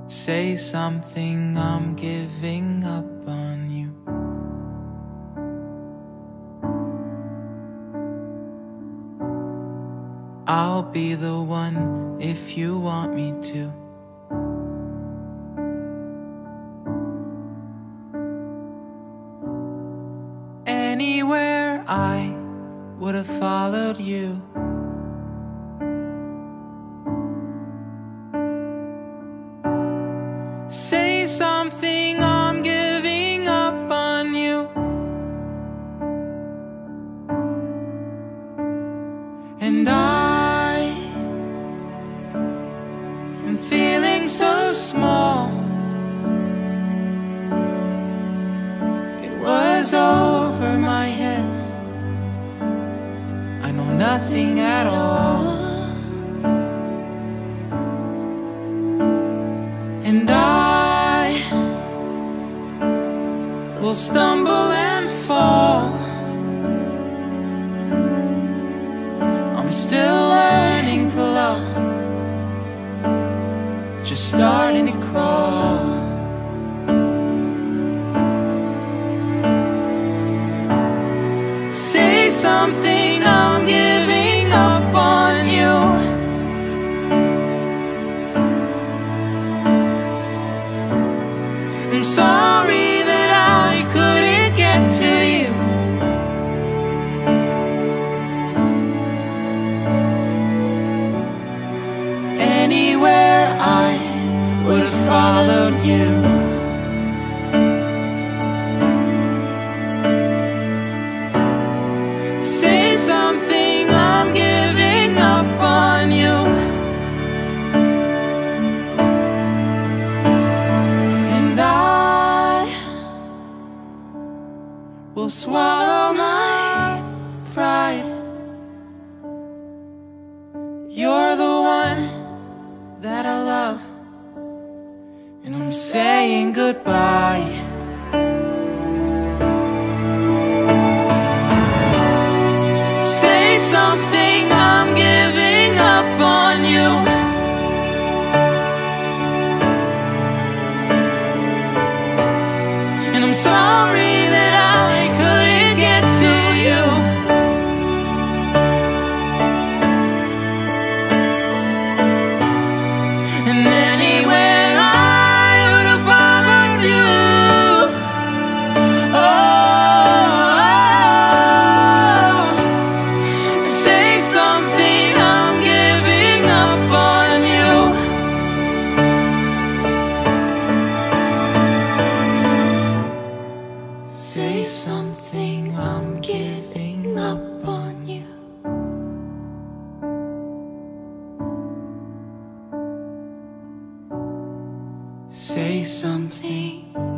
Say something, I'm giving up on you. I'll be the one if you want me to. Anywhere I would have followed you. Say something, I'm giving up on you. And I am feeling so small. It was over my head. I know nothing at all. And I will stumble and fall. I'm still learning to love, just starting to crawl. Say something, I'm giving up on you. I'm sorry that I couldn't get to you. Anywhere I would have followed you. Say something, I'm giving up on you. And I will swallow my pride. You're the one that I love, and I'm saying goodbye. Say something, I'm giving up on you. And I'm sorry that I couldn't get to you. And anywhere I would have followed you. Oh, say something, I'm giving up on you. Say something, I'm giving up on you. Say something.